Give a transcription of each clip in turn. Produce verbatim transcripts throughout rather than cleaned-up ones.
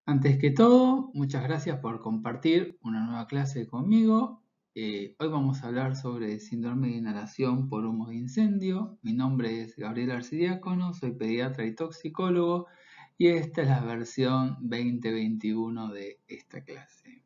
Antes que todo, muchas gracias por compartir una nueva clase conmigo. Eh, hoy vamos a hablar sobre síndrome de inhalación por humo de incendio. Mi nombre es Gabriel Arcidiácono, soy pediatra y toxicólogo y esta es la versión veinte veintiuno de esta clase.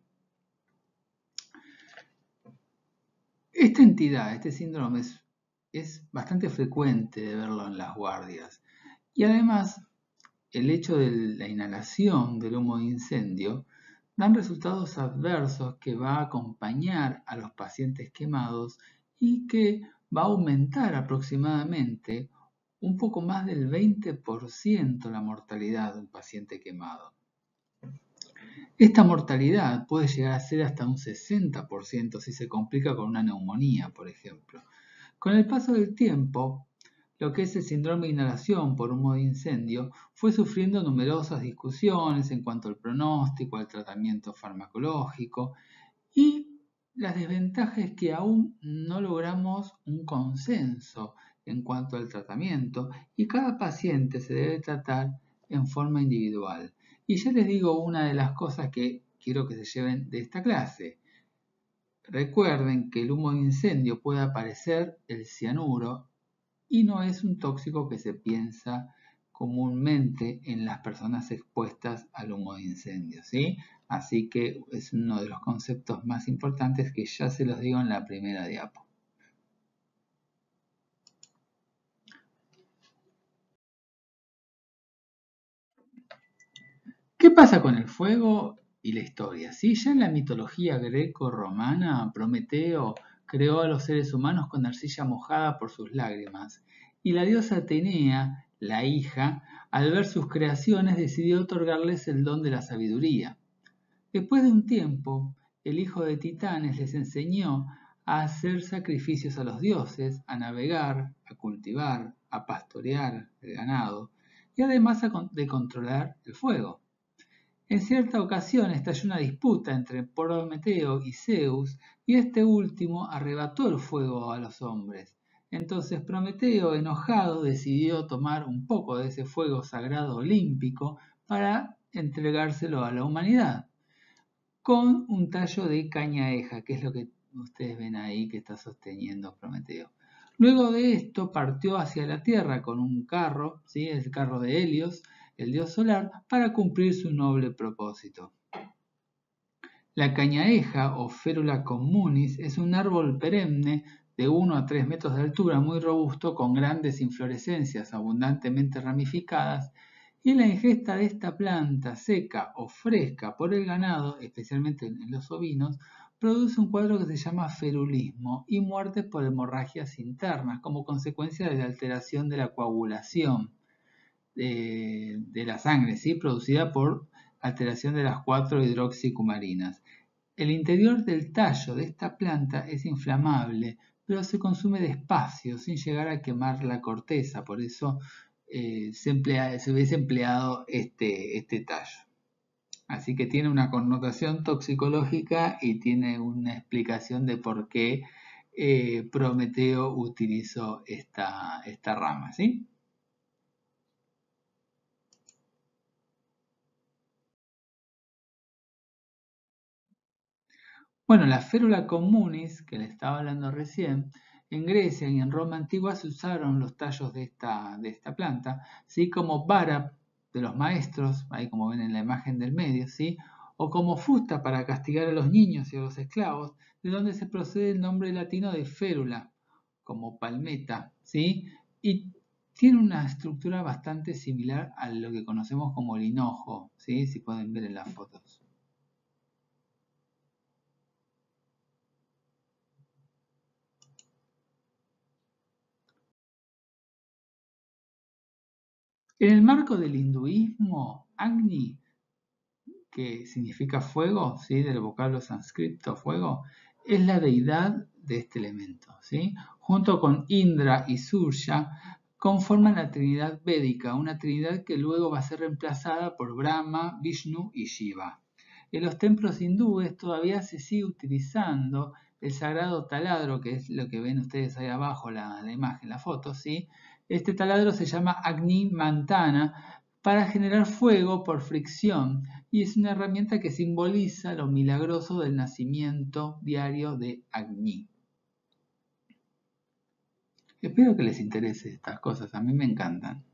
Esta entidad, este síndrome es, es bastante frecuente de verlo en las guardias y además el hecho de la inhalación del humo de incendio dan resultados adversos que va a acompañar a los pacientes quemados y que va a aumentar aproximadamente un poco más del veinte por ciento la mortalidad de un paciente quemado. Esta mortalidad puede llegar a ser hasta un sesenta por ciento si se complica con una neumonía, por ejemplo. Con el paso del tiempo, lo que es el síndrome de inhalación por humo de incendio fue sufriendo numerosas discusiones en cuanto al pronóstico, al tratamiento farmacológico y la desventaja es que aún no logramos un consenso en cuanto al tratamiento y cada paciente se debe tratar en forma individual. Y ya les digo una de las cosas que quiero que se lleven de esta clase. Recuerden que el humo de incendio puede aparecer el cianuro y no es un tóxico que se piensa comúnmente en las personas expuestas al humo de incendio, ¿sí? Así que es uno de los conceptos más importantes que ya se los digo en la primera diapo. ¿Qué pasa con el fuego y la historia? ¿Sí? Ya en la mitología greco-romana, Prometeo creó a los seres humanos con arcilla mojada por sus lágrimas, y la diosa Atenea, la hija, al ver sus creaciones decidió otorgarles el don de la sabiduría. Después de un tiempo, el hijo de Titanes les enseñó a hacer sacrificios a los dioses, a navegar, a cultivar, a pastorear el ganado y además de controlar el fuego. En cierta ocasión estalló una disputa entre Prometeo y Zeus, y este último arrebató el fuego a los hombres. Entonces Prometeo, enojado, decidió tomar un poco de ese fuego sagrado olímpico para entregárselo a la humanidad, con un tallo de cañaeja, que es lo que ustedes ven ahí que está sosteniendo Prometeo. Luego de esto partió hacia la Tierra con un carro, ¿sí? El carro de Helios, el dios solar, para cumplir su noble propósito. La cañaeja o Ferula communis es un árbol perenne de uno a tres metros de altura, muy robusto, con grandes inflorescencias abundantemente ramificadas, y la ingesta de esta planta seca o fresca por el ganado, especialmente en los ovinos, produce un cuadro que se llama ferulismo y muertes por hemorragias internas como consecuencia de la alteración de la coagulación de, de la sangre, ¿sí? Producida por alteración de las cuatro hidroxicumarinas. El interior del tallo de esta planta es inflamable, pero se consume despacio, sin llegar a quemar la corteza, por eso eh, se, emplea, se hubiese empleado este, este tallo. Así que tiene una connotación toxicológica y tiene una explicación de por qué eh, Prometeo utilizó esta, esta rama, ¿sí? Bueno, la férula communis, que le estaba hablando recién, en Grecia y en Roma antigua se usaron los tallos de esta, de esta planta, ¿sí? Como vara de los maestros, ahí como ven en la imagen del medio, ¿sí? O como fusta para castigar a los niños y a los esclavos, de donde se procede el nombre latino de férula, como palmeta, ¿sí? Y tiene una estructura bastante similar a lo que conocemos como el hinojo, ¿sí? Si pueden ver en las fotos. En el marco del hinduismo, Agni, que significa fuego, ¿sí? Del vocablo sánscrito fuego, es la deidad de este elemento, ¿sí? Junto con Indra y Surya, conforman la Trinidad Védica, una trinidad que luego va a ser reemplazada por Brahma, Vishnu y Shiva. En los templos hindúes todavía se sigue utilizando el sagrado taladro, que es lo que ven ustedes ahí abajo, la, la imagen, la foto, ¿sí? Este taladro se llama Agni Mantana, para generar fuego por fricción y es una herramienta que simboliza lo milagroso del nacimiento diario de Agni. Espero que les interese estas cosas, a mí me encantan.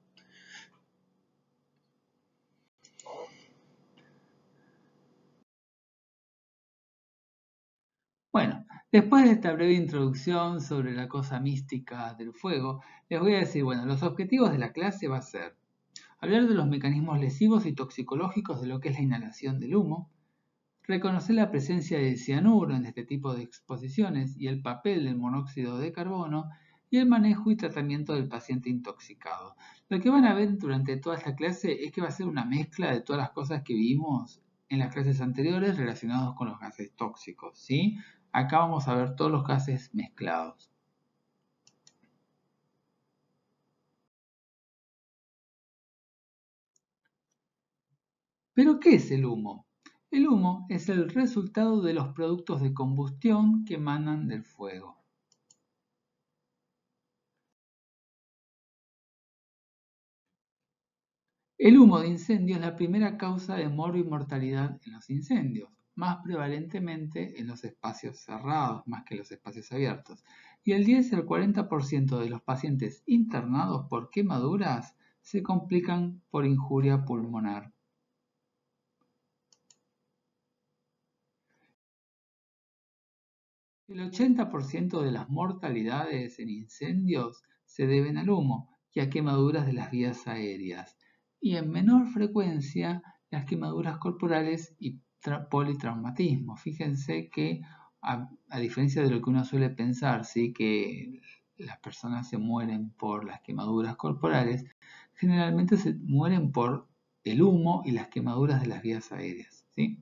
Bueno, después de esta breve introducción sobre la cosa mística del fuego, les voy a decir, bueno, los objetivos de la clase va a ser hablar de los mecanismos lesivos y toxicológicos de lo que es la inhalación del humo, reconocer la presencia de cianuro en este tipo de exposiciones y el papel del monóxido de carbono y el manejo y tratamiento del paciente intoxicado. Lo que van a ver durante toda esta clase es que va a ser una mezcla de todas las cosas que vimos en las clases anteriores relacionados con los gases tóxicos, ¿sí? Acá vamos a ver todos los gases mezclados. ¿Pero qué es el humo? El humo es el resultado de los productos de combustión que emanan del fuego. El humo de incendio es la primera causa de muerte y mortalidad en los incendios, más prevalentemente en los espacios cerrados, más que en los espacios abiertos. Y el diez al cuarenta por ciento de los pacientes internados por quemaduras se complican por injuria pulmonar. El ochenta por ciento de las mortalidades en incendios se deben al humo y a quemaduras de las vías aéreas, y en menor frecuencia las quemaduras corporales y politraumatismo. Fíjense que, a, a diferencia de lo que uno suele pensar, ¿sí? que las personas se mueren por las quemaduras corporales, generalmente se mueren por el humo y las quemaduras de las vías aéreas, ¿sí?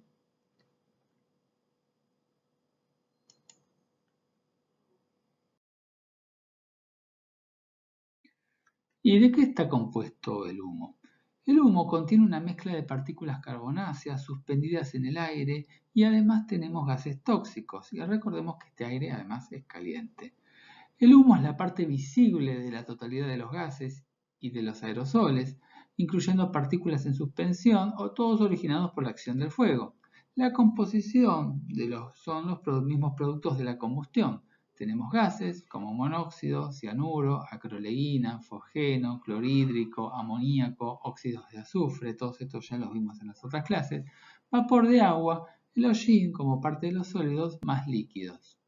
¿Y de qué está compuesto el humo? El humo contiene una mezcla de partículas carbonáceas suspendidas en el aire y además tenemos gases tóxicos. Y recordemos que este aire además es caliente. El humo es la parte visible de la totalidad de los gases y de los aerosoles, incluyendo partículas en suspensión o todos originados por la acción del fuego. La composición de los, son los mismos productos de la combustión. Tenemos gases como monóxido, cianuro, acroleína, fosgeno, clorhídrico, amoníaco, óxidos de azufre, todos estos ya los vimos en las otras clases, vapor de agua, el hollín como parte de los sólidos más líquidos.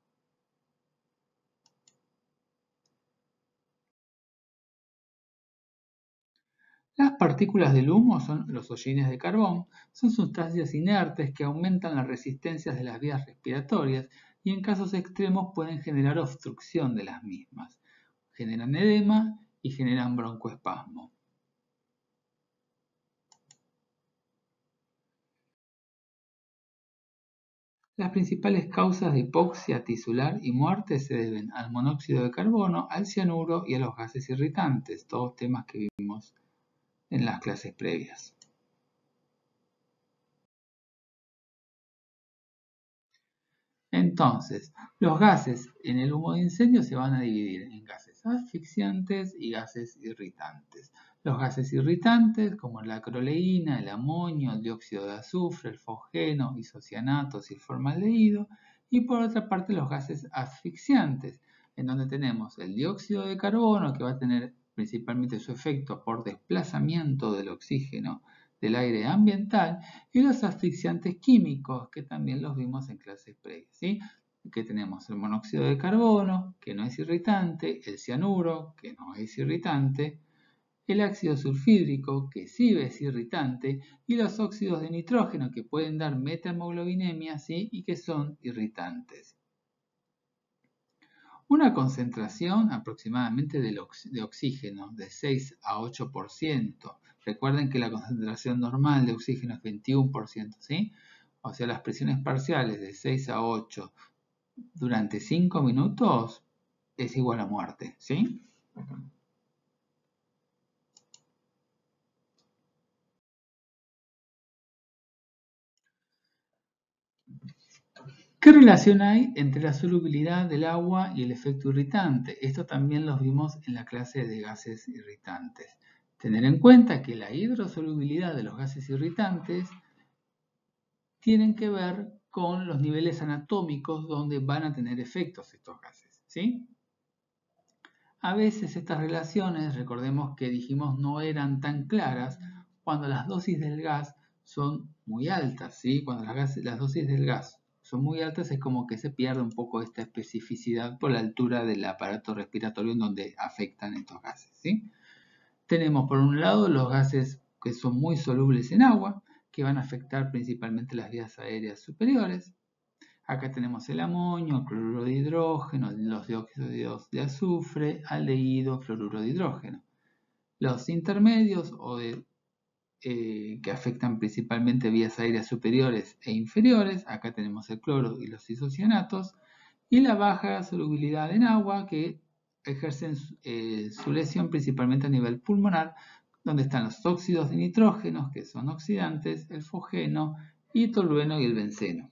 Las partículas del humo son los hollines de carbón, son sustancias inertes que aumentan las resistencias de las vías respiratorias y en casos extremos pueden generar obstrucción de las mismas. Generan edema y generan broncoespasmo. Las principales causas de hipoxia tisular y muerte se deben al monóxido de carbono, al cianuro y a los gases irritantes, todos temas que vimos en las clases previas. Entonces, los gases en el humo de incendio se van a dividir en gases asfixiantes y gases irritantes. Los gases irritantes, como la acroleína, el amonio, el dióxido de azufre, el fosgeno, isocianatos y el formaldehído. Y por otra parte, los gases asfixiantes, en donde tenemos el dióxido de carbono, que va a tener principalmente su efecto por desplazamiento del oxígeno del aire ambiental, y los asfixiantes químicos, que también los vimos en clases previas, ¿sí? Que tenemos el monóxido de carbono, que no es irritante, el cianuro, que no es irritante, el ácido sulfídrico, que sí es irritante, y los óxidos de nitrógeno, que pueden dar metahemoglobinemias, ¿sí? Y que son irritantes. Una concentración aproximadamente de oxígeno de seis a ocho por ciento. Recuerden que la concentración normal de oxígeno es veintiuno por ciento, ¿sí? O sea, las presiones parciales de seis a ocho durante cinco minutos es igual a muerte, ¿sí? ¿Qué relación hay entre la solubilidad del agua y el efecto irritante? Esto también lo vimos en la clase de gases irritantes. Tener en cuenta que la hidrosolubilidad de los gases irritantes tienen que ver con los niveles anatómicos donde van a tener efectos estos gases, ¿sí? A veces estas relaciones, recordemos que dijimos no eran tan claras cuando las dosis del gas son muy altas, ¿sí? Cuando las, gas, las dosis del gas son muy altas es como que se pierde un poco esta especificidad por la altura del aparato respiratorio en donde afectan estos gases, ¿sí? Tenemos por un lado los gases que son muy solubles en agua, que van a afectar principalmente las vías aéreas superiores. Acá tenemos el amonio, el cloruro de hidrógeno, los dióxidos de azufre, aldehído, fluoruro de hidrógeno. Los intermedios o de, eh, que afectan principalmente vías aéreas superiores e inferiores, acá tenemos el cloro y los isocianatos, y la baja solubilidad en agua que ejercen eh, su lesión principalmente a nivel pulmonar, donde están los óxidos de nitrógeno, que son oxidantes, el fosgeno, y tolueno y el benceno.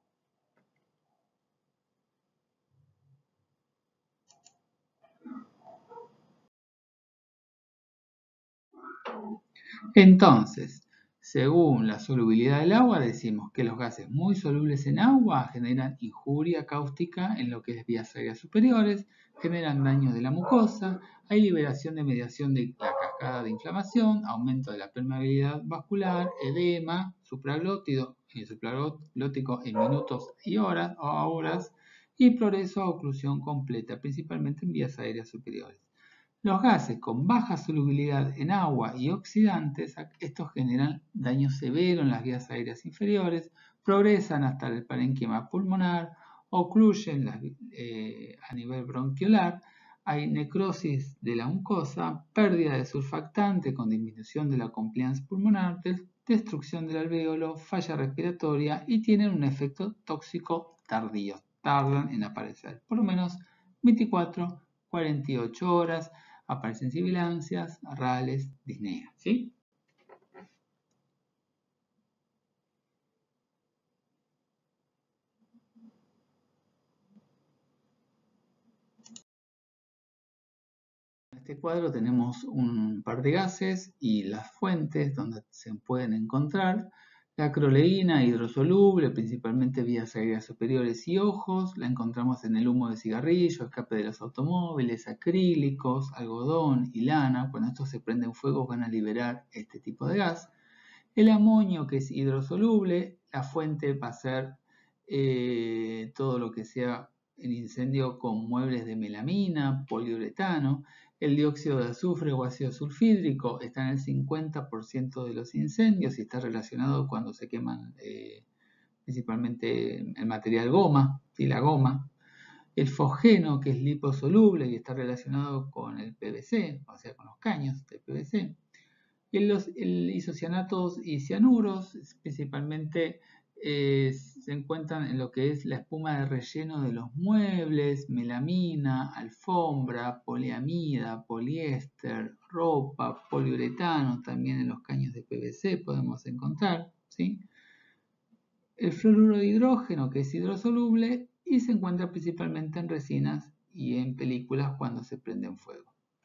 Entonces, según la solubilidad del agua, decimos que los gases muy solubles en agua generan injuria cáustica en lo que es vías aéreas superiores, generan daño de la mucosa, hay liberación de mediación de la cascada de inflamación, aumento de la permeabilidad vascular, edema, supraglótico, eh, supraglótico en minutos y horas o horas, y progreso a oclusión completa, principalmente en vías aéreas superiores. Los gases con baja solubilidad en agua y oxidantes, estos generan daño severo en las vías aéreas inferiores, progresan hasta el parénquima pulmonar, ocluyen las, eh, a nivel bronquiolar, hay necrosis de la mucosa, pérdida de surfactante con disminución de la compliance pulmonar, destrucción del alvéolo, falla respiratoria y tienen un efecto tóxico tardío, tardan en aparecer, por lo menos veinticuatro a cuarenta y ocho horas, aparecen sibilancias, rales, disnea, ¿sí? En este cuadro tenemos un par de gases y las fuentes donde se pueden encontrar. La acroleína hidrosoluble, principalmente vías aéreas superiores y ojos, la encontramos en el humo de cigarrillo, escape de los automóviles, acrílicos, algodón y lana. Cuando estos se prenden fuego van a liberar este tipo de gas. El amonio, que es hidrosoluble, la fuente va a ser eh, todo lo que sea el incendio con muebles de melamina, poliuretano. El dióxido de azufre o ácido sulfídrico está en el cincuenta por ciento de los incendios y está relacionado cuando se queman eh, principalmente el material goma, ¿sí? La goma. El fosgeno, que es liposoluble y está relacionado con el P V C, o sea, con los caños de P V C. Y los el isocianatos y cianuros principalmente eh, se encuentran en lo que es la espuma de relleno de los muebles, melamina, alfombra, poliamida, poliéster, ropa, poliuretano, también en los caños de P V C podemos encontrar, ¿sí? El fluoruro de hidrógeno, que es hidrosoluble y se encuentra principalmente en resinas y en películas cuando se prenden fuego.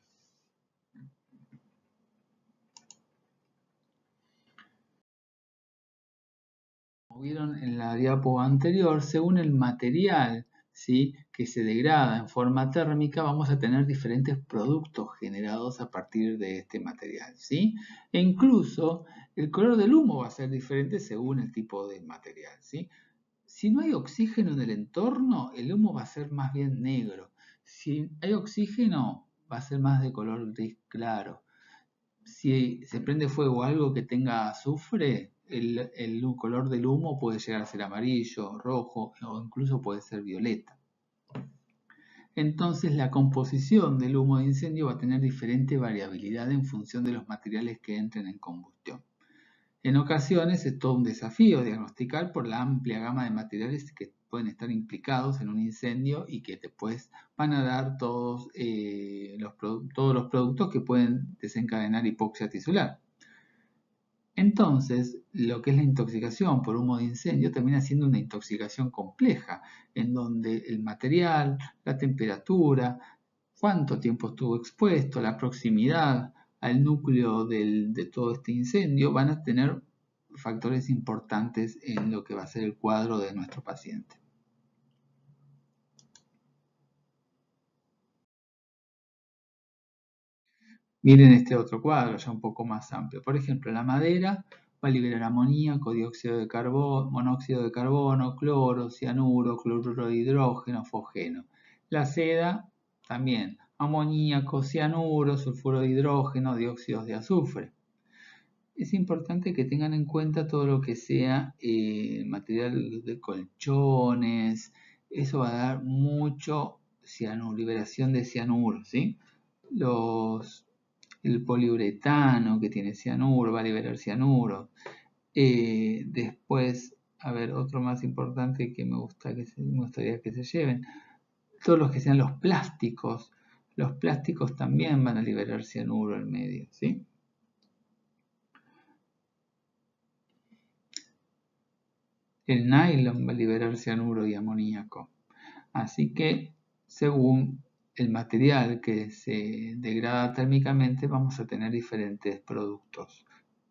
Como vieron en la diapo anterior, según el material, ¿sí?, que se degrada en forma térmica, vamos a tener diferentes productos generados a partir de este material, ¿sí? E incluso el color del humo va a ser diferente según el tipo de material, ¿sí? Si no hay oxígeno en el entorno, el humo va a ser más bien negro. Si hay oxígeno, va a ser más de color gris claro. Si se prende fuego algo que tenga azufre, el, el color del humo puede llegar a ser amarillo, rojo o incluso puede ser violeta. Entonces la composición del humo de incendio va a tener diferente variabilidad en función de los materiales que entren en combustión. En ocasiones es todo un desafío diagnosticar por la amplia gama de materiales que pueden estar implicados en un incendio y que después van a dar todos, eh, los, todos los productos que pueden desencadenar hipoxia tisular. Entonces, lo que es la intoxicación por humo de incendio termina siendo una intoxicación compleja, en donde el material, la temperatura, cuánto tiempo estuvo expuesto, la proximidad al núcleo del, de todo este incendio, van a tener factores importantes en lo que va a ser el cuadro de nuestro paciente. Miren este otro cuadro ya un poco más amplio. Por ejemplo, la madera va a liberar amoníaco, dióxido de carbono, monóxido de carbono, cloro, cianuro, cloruro de hidrógeno, fosgeno. La seda también, amoníaco, cianuro, sulfuro de hidrógeno, dióxidos de azufre. Es importante que tengan en cuenta todo lo que sea eh, material de colchones. Eso va a dar mucho cianuro, liberación de cianuro, ¿sí? Los, el poliuretano que tiene cianuro va a liberar cianuro. Eh, después, a ver, otro más importante que me, gusta que se, me gustaría que se lleven. Todos los que sean los plásticos. Los plásticos también van a liberar cianuro al medio, ¿sí? El nylon va a liberar cianuro y amoníaco. Así que, según el material que se degrada térmicamente, vamos a tener diferentes productos.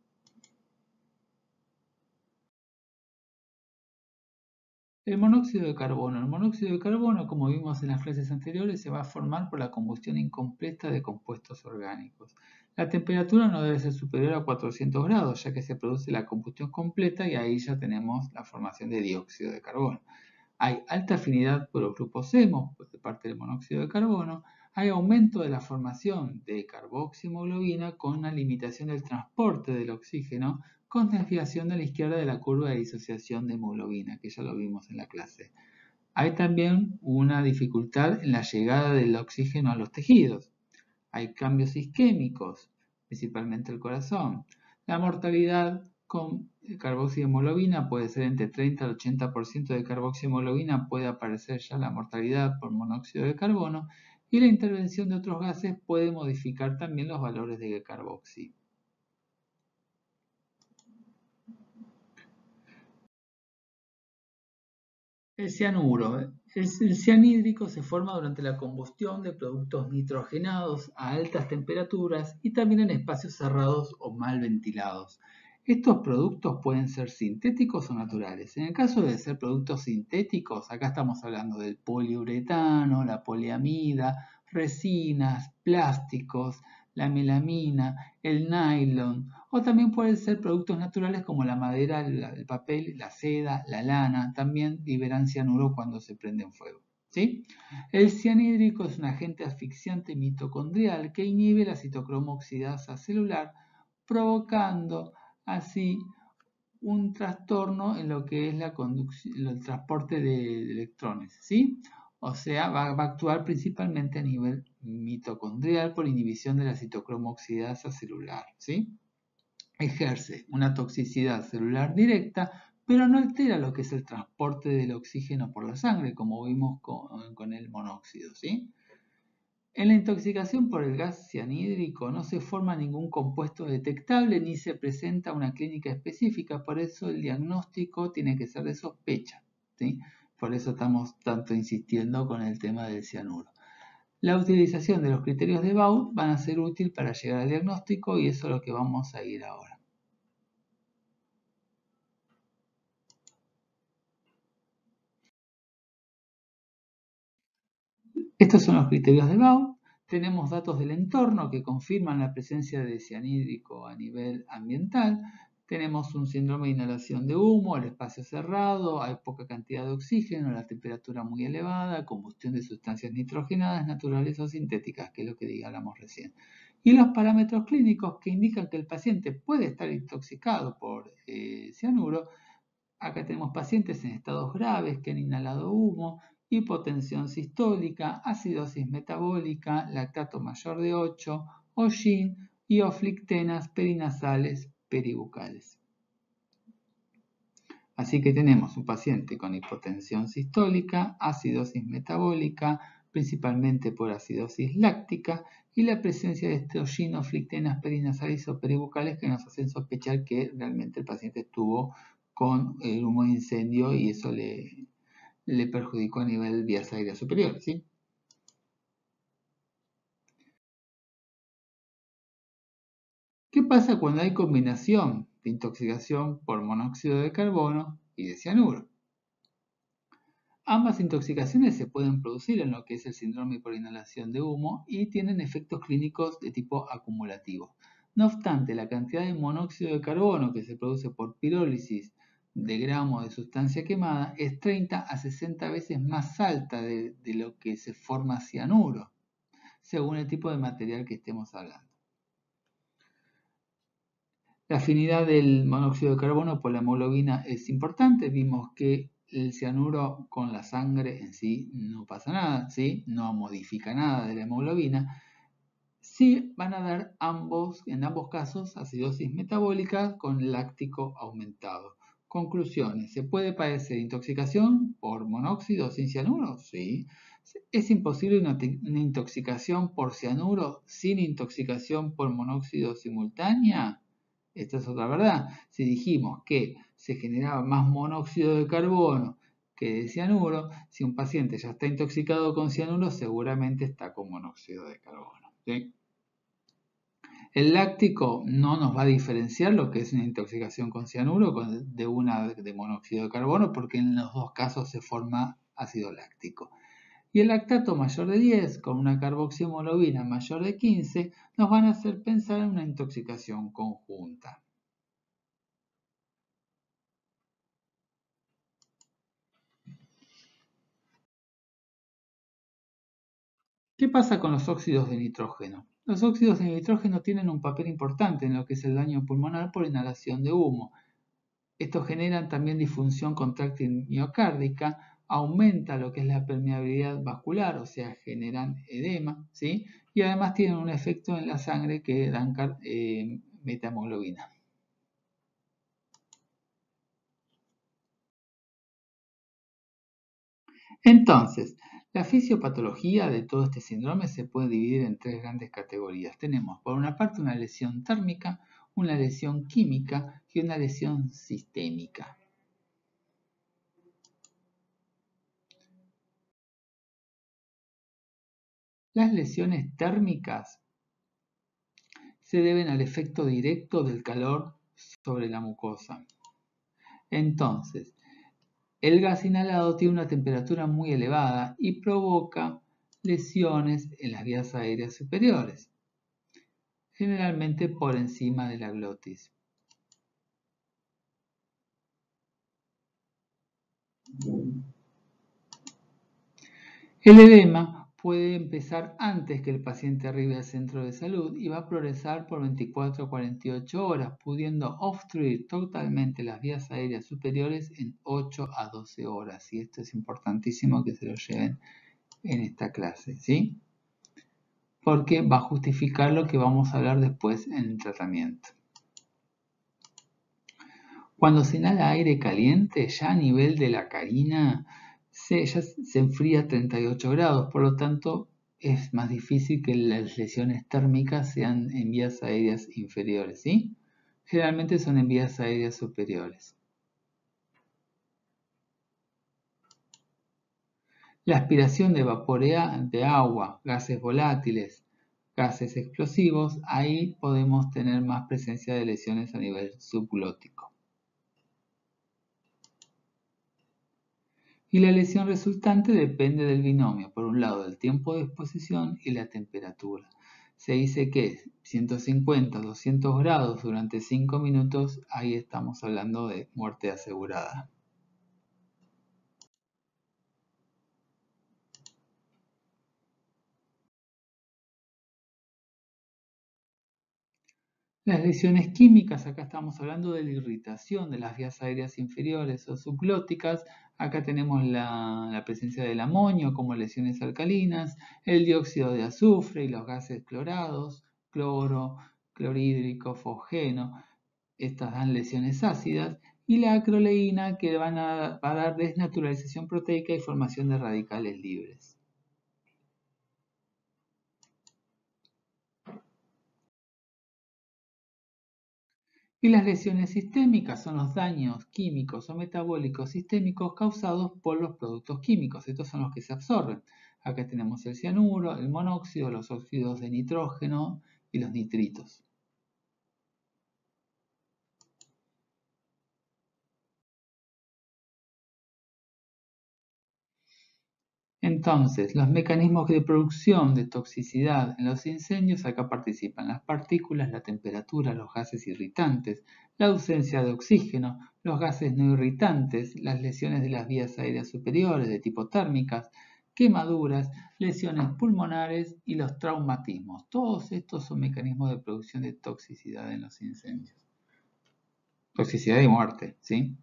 El monóxido de carbono. El monóxido de carbono, como vimos en las clases anteriores, se va a formar por la combustión incompleta de compuestos orgánicos. La temperatura no debe ser superior a cuatrocientos grados, ya que se produce la combustión completa y ahí ya tenemos la formación de dióxido de carbono. Hay alta afinidad por los grupos hemo, de parte del monóxido de carbono. Hay aumento de la formación de carboxihemoglobina con una limitación del transporte del oxígeno, con desviación a la izquierda de la curva de disociación de hemoglobina, que ya lo vimos en la clase. Hay también una dificultad en la llegada del oxígeno a los tejidos. Hay cambios isquémicos, principalmente el corazón. La mortalidad con carboxihemoglobina puede ser entre treinta al ochenta por ciento de carboxihemoglobina, puede aparecer ya la mortalidad por monóxido de carbono, y la intervención de otros gases puede modificar también los valores de carboxi. El cianuro. El, el cianhídrico se forma durante la combustión de productos nitrogenados a altas temperaturas y también en espacios cerrados o mal ventilados. Estos productos pueden ser sintéticos o naturales. En el caso de ser productos sintéticos, acá estamos hablando del poliuretano, la poliamida, resinas, plásticos, la melamina, el nylon, o también pueden ser productos naturales como la madera, el papel, la seda, la lana, también liberan cianuro cuando se prende en fuego. ¿Sí? El cianhídrico es un agente asfixiante mitocondrial que inhibe la citocromo oxidasa celular, provocando así un trastorno en lo que es la el transporte de electrones, ¿sí? O sea, va, va a actuar principalmente a nivel mitocondrial por inhibición de la citocromo oxidasa celular, ¿sí? Ejerce una toxicidad celular directa, pero no altera lo que es el transporte del oxígeno por la sangre, como vimos con, con el monóxido, ¿sí? En la intoxicación por el gas cianhídrico no se forma ningún compuesto detectable ni se presenta una clínica específica, por eso el diagnóstico tiene que ser de sospecha, ¿sí? Por eso estamos tanto insistiendo con el tema del cianuro. La utilización de los criterios de Baud van a ser útil para llegar al diagnóstico y eso es lo que vamos a ir ahora. Estos son los criterios de Baud. Tenemos datos del entorno que confirman la presencia de cianhídrico a nivel ambiental. Tenemos un síndrome de inhalación de humo, el espacio cerrado, hay poca cantidad de oxígeno, la temperatura muy elevada, combustión de sustancias nitrogenadas naturales o sintéticas, que es lo que hablamos recién. Y los parámetros clínicos que indican que el paciente puede estar intoxicado por eh, cianuro. Acá tenemos pacientes en estados graves que han inhalado humo, hipotensión sistólica, acidosis metabólica, lactato mayor de ocho, hollín y oflictenas perinasales peribucales. Así que tenemos un paciente con hipotensión sistólica, acidosis metabólica, principalmente por acidosis láctica, y la presencia de este hollín, oflictenas perinasales o peribucales que nos hacen sospechar que realmente el paciente estuvo con el humo de incendio y eso le, le perjudicó a nivel vías aéreas superiores, ¿sí? ¿Qué pasa cuando hay combinación de intoxicación por monóxido de carbono y de cianuro? Ambas intoxicaciones se pueden producir en lo que es el síndrome por inhalación de humo y tienen efectos clínicos de tipo acumulativo. No obstante, la cantidad de monóxido de carbono que se produce por pirólisis de gramos de sustancia quemada es treinta a sesenta veces más alta de, de lo que se forma cianuro, según el tipo de material que estemos hablando. La afinidad del monóxido de carbono por la hemoglobina es importante. Vimos que el cianuro con la sangre en sí no pasa nada, ¿sí? No modifica nada de la hemoglobina. Sí van a dar ambos, en ambos casos, acidosis metabólica con láctico aumentado. Conclusiones. ¿Se puede padecer intoxicación por monóxido sin cianuro? Sí. ¿Es imposible una, una intoxicación por cianuro sin intoxicación por monóxido simultánea? Esta es otra verdad. Si dijimos que se generaba más monóxido de carbono que de cianuro, si un paciente ya está intoxicado con cianuro, seguramente está con monóxido de carbono. ¿Sí? El láctico no nos va a diferenciar lo que es una intoxicación con cianuro de una de monóxido de carbono, porque en los dos casos se forma ácido láctico. Y el lactato mayor de diez con una carboxihemoglobina mayor de quince nos van a hacer pensar en una intoxicación conjunta. ¿Qué pasa con los óxidos de nitrógeno? Los óxidos de nitrógeno tienen un papel importante en lo que es el daño pulmonar por inhalación de humo. Estos generan también disfunción contráctil miocárdica, aumenta lo que es la permeabilidad vascular, o sea, generan edema, ¿sí? Y además tienen un efecto en la sangre que dan eh, metahemoglobina. Entonces, la fisiopatología de todo este síndrome se puede dividir en tres grandes categorías. Tenemos, por una parte, una lesión térmica, una lesión química y una lesión sistémica. Las lesiones térmicas se deben al efecto directo del calor sobre la mucosa. Entonces, el gas inhalado tiene una temperatura muy elevada y provoca lesiones en las vías aéreas superiores, generalmente por encima de la glotis. El edema puede empezar antes que el paciente arribe al centro de salud y va a progresar por veinticuatro a cuarenta y ocho horas, pudiendo obstruir totalmente las vías aéreas superiores en ocho a doce horas. Y esto es importantísimo que se lo lleven en esta clase, ¿sí? Porque va a justificar lo que vamos a hablar después en el tratamiento. Cuando se inhala aire caliente, ya a nivel de la carina, se, ya se enfría a treinta y ocho grados, por lo tanto es más difícil que las lesiones térmicas sean en vías aéreas inferiores, ¿sí? Generalmente son en vías aéreas superiores. La aspiración de vapor de agua, gases volátiles, gases explosivos, ahí podemos tener más presencia de lesiones a nivel subglótico. Y la lesión resultante depende del binomio, por un lado del tiempo de exposición y la temperatura. Se dice que ciento cincuenta a doscientos grados durante cinco minutos, ahí estamos hablando de muerte asegurada. Las lesiones químicas, acá estamos hablando de la irritación de las vías aéreas inferiores o subglóticas. Acá tenemos la, la presencia del amonio como lesiones alcalinas, el dióxido de azufre y los gases clorados, cloro, clorhídrico, fosgeno. Estas dan lesiones ácidas. Y la acroleína que van a, va a dar desnaturalización proteica y formación de radicales libres. Y las lesiones sistémicas son los daños químicos o metabólicos sistémicos causados por los productos químicos. Estos son los que se absorben. Acá tenemos el cianuro, el monóxido, los óxidos de nitrógeno y los nitritos. Entonces, los mecanismos de producción de toxicidad en los incendios, acá participan las partículas, la temperatura, los gases irritantes, la ausencia de oxígeno, los gases no irritantes, las lesiones de las vías aéreas superiores de tipo térmicas, quemaduras, lesiones pulmonares y los traumatismos. Todos estos son mecanismos de producción de toxicidad en los incendios. Toxicidad y muerte, ¿sí?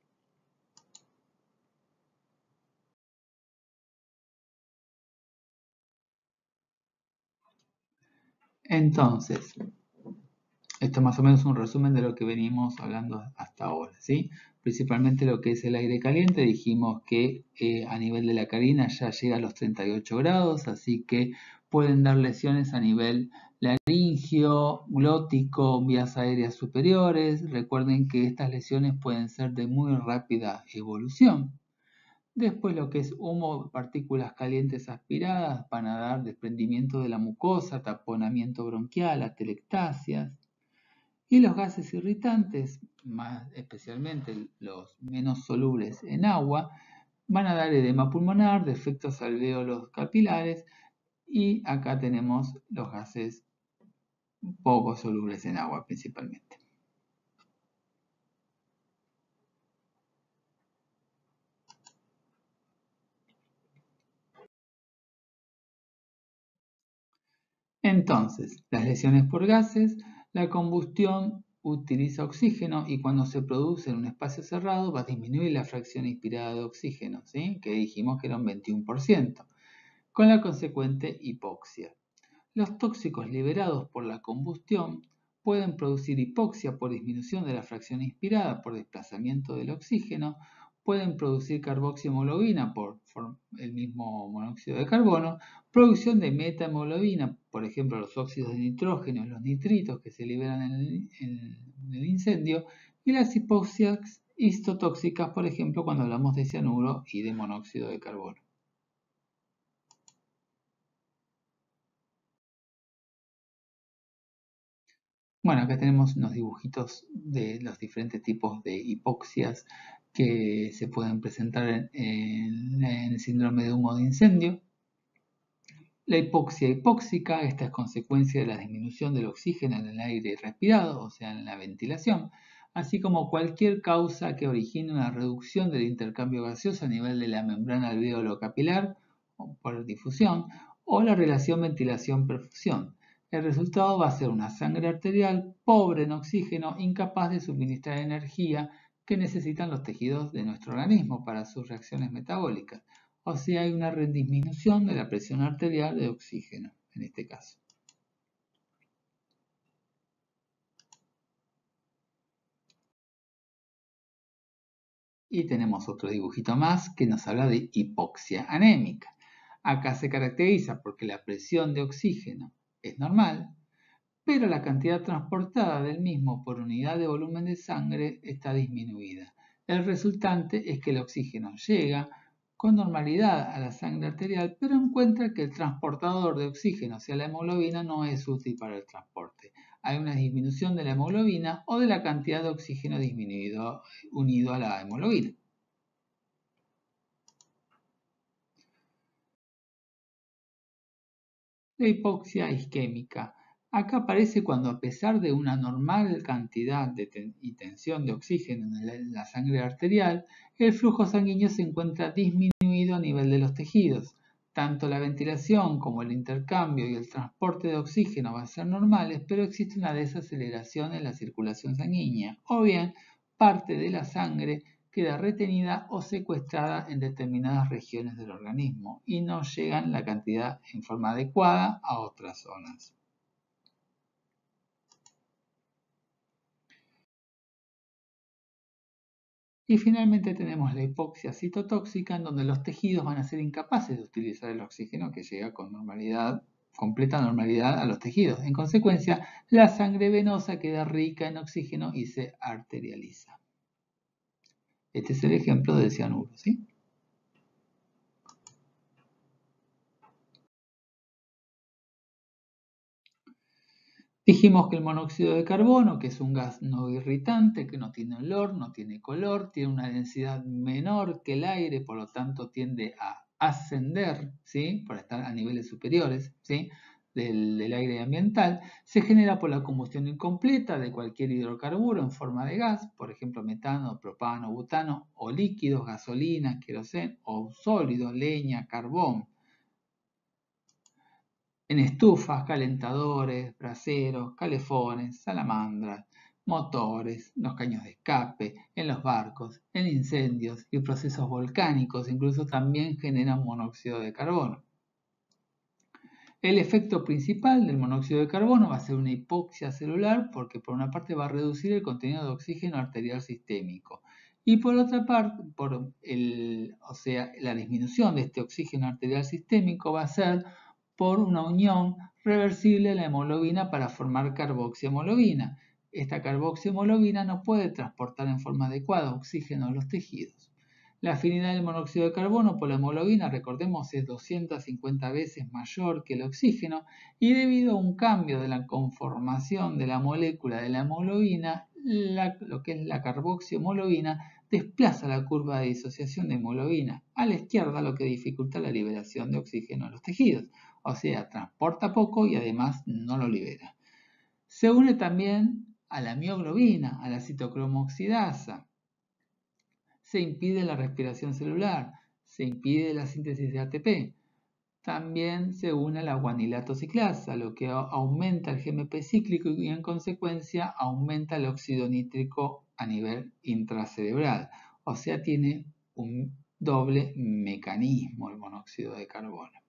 Entonces, esto es más o menos un resumen de lo que venimos hablando hasta ahora, ¿sí? Principalmente lo que es el aire caliente, dijimos que eh, a nivel de la carina ya llega a los treinta y ocho grados, así que pueden dar lesiones a nivel laringio, glótico, vías aéreas superiores. Recuerden que estas lesiones pueden ser de muy rápida evolución. Después lo que es humo, partículas calientes aspiradas van a dar desprendimiento de la mucosa, taponamiento bronquial, atelectasias. Y los gases irritantes, más especialmente los menos solubles en agua, van a dar edema pulmonar, defectos alvéolos capilares y acá tenemos los gases poco solubles en agua principalmente. Entonces, las lesiones por gases, la combustión utiliza oxígeno y cuando se produce en un espacio cerrado va a disminuir la fracción inspirada de oxígeno, ¿sí? Que dijimos que era un veintiuno por ciento, con la consecuente hipoxia. Los tóxicos liberados por la combustión pueden producir hipoxia por disminución de la fracción inspirada por desplazamiento del oxígeno, pueden producir carboxihemoglobina por el mismo monóxido de carbono, producción de metahemoglobina, por ejemplo los óxidos de nitrógeno, los nitritos que se liberan en el, en el incendio, y las hipoxias histotóxicas, por ejemplo cuando hablamos de cianuro y de monóxido de carbono. Bueno, acá tenemos unos dibujitos de los diferentes tipos de hipoxias que se pueden presentar en, en, en el síndrome de humo de incendio. La hipoxia hipóxica, esta es consecuencia de la disminución del oxígeno en el aire respirado, o sea, en la ventilación, así como cualquier causa que origine una reducción del intercambio gaseoso a nivel de la membrana alvéolo capilar o por difusión, o la relación ventilación-perfusión. El resultado va a ser una sangre arterial pobre en oxígeno, incapaz de suministrar energía que necesitan los tejidos de nuestro organismo para sus reacciones metabólicas. O sea, hay una disminución de la presión arterial de oxígeno, en este caso. Y tenemos otro dibujito más que nos habla de hipoxia anémica. Acá se caracteriza porque la presión de oxígeno es normal, pero la cantidad transportada del mismo por unidad de volumen de sangre está disminuida. El resultante es que el oxígeno llega con normalidad a la sangre arterial, pero encuentra que el transportador de oxígeno hacia la hemoglobina no es útil para el transporte. Hay una disminución de la hemoglobina o de la cantidad de oxígeno disminuido unido a la hemoglobina. La hipoxia isquémica. Acá aparece cuando a pesar de una normal cantidad de ten y tensión de oxígeno en la, en la sangre arterial, el flujo sanguíneo se encuentra disminuido a nivel de los tejidos. Tanto la ventilación como el intercambio y el transporte de oxígeno van a ser normales, pero existe una desaceleración en la circulación sanguínea, o bien parte de la sangre queda retenida o secuestrada en determinadas regiones del organismo y no llegan la cantidad en forma adecuada a otras zonas. Y finalmente tenemos la hipoxia citotóxica, en donde los tejidos van a ser incapaces de utilizar el oxígeno que llega con normalidad, completa normalidad a los tejidos. En consecuencia, la sangre venosa queda rica en oxígeno y se arterializa. Este es el ejemplo del cianuro, ¿sí? Dijimos que el monóxido de carbono, que es un gas no irritante, que no tiene olor, no tiene color, tiene una densidad menor que el aire, por lo tanto tiende a ascender, ¿sí? Por estar a niveles superiores, ¿sí? Del, del aire ambiental, se genera por la combustión incompleta de cualquier hidrocarburo en forma de gas, por ejemplo metano, propano, butano, o líquidos, gasolina, queroseno, o sólidos, leña, carbón, en estufas, calentadores, braseros, calefones, salamandras, motores, los caños de escape, en los barcos, en incendios y procesos volcánicos, incluso también generan monóxido de carbono. El efecto principal del monóxido de carbono va a ser una hipoxia celular porque por una parte va a reducir el contenido de oxígeno arterial sistémico y por otra parte, por el, o sea, la disminución de este oxígeno arterial sistémico va a ser por una unión reversible de la hemoglobina para formar carboxihemoglobina. Esta carboxihemoglobina no puede transportar en forma adecuada oxígeno a los tejidos. La afinidad del monóxido de carbono por la hemoglobina, recordemos, es doscientas cincuenta veces mayor que el oxígeno y debido a un cambio de la conformación de la molécula de la hemoglobina, la, lo que es la carboxihemoglobina, desplaza la curva de disociación de hemoglobina a la izquierda, lo que dificulta la liberación de oxígeno a los tejidos. O sea, transporta poco y además no lo libera. Se une también a la mioglobina, a la citocromoxidasa. Se impide la respiración celular, se impide la síntesis de A T P. También se une a la guanilato ciclasa, lo que aumenta el G M P cíclico y en consecuencia aumenta el óxido nítrico a nivel intracerebral. O sea, tiene un doble mecanismo el monóxido de carbono.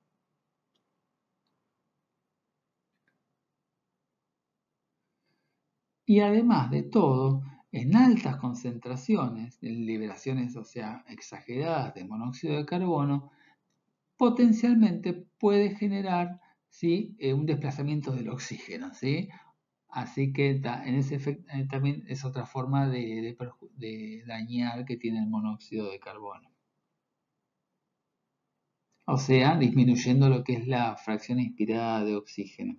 Y además de todo, en altas concentraciones, en liberaciones, o sea, exageradas de monóxido de carbono, potencialmente puede generar, ¿sí? eh, un desplazamiento del oxígeno, ¿sí? Así que en ese efecto, eh, también es otra forma de, de, de dañar que tiene el monóxido de carbono. O sea, disminuyendo lo que es la fracción inspirada de oxígeno.